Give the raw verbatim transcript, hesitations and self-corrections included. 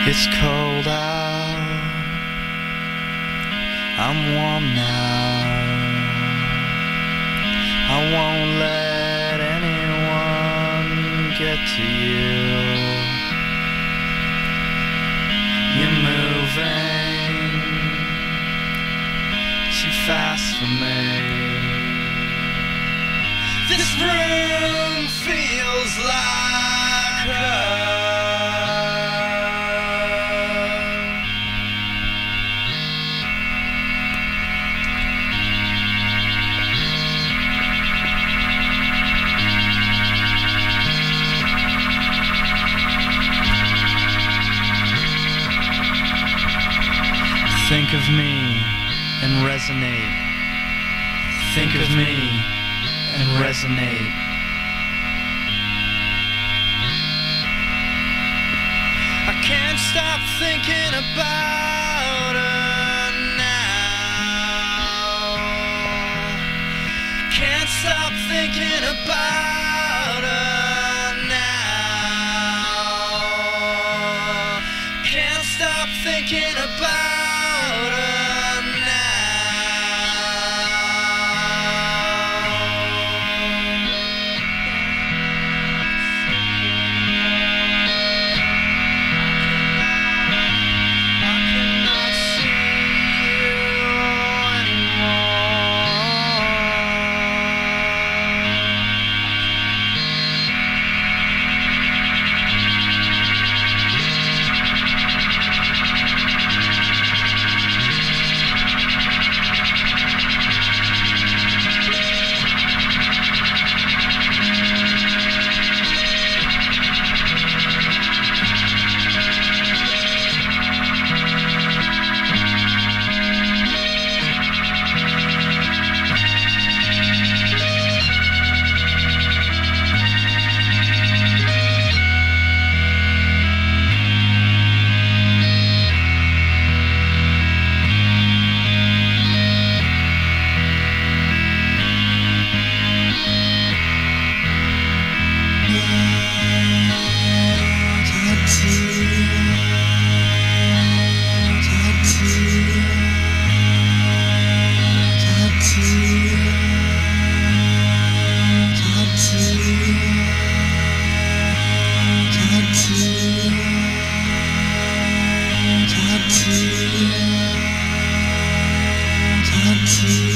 It's cold out, I'm warm now. I won't let anyone get to you. You're moving too fast for me. This room feels like a Think of me and resonate. Think of me and resonate. I can't stop thinking about her now. Can't stop thinking about her now. Can't stop thinking about to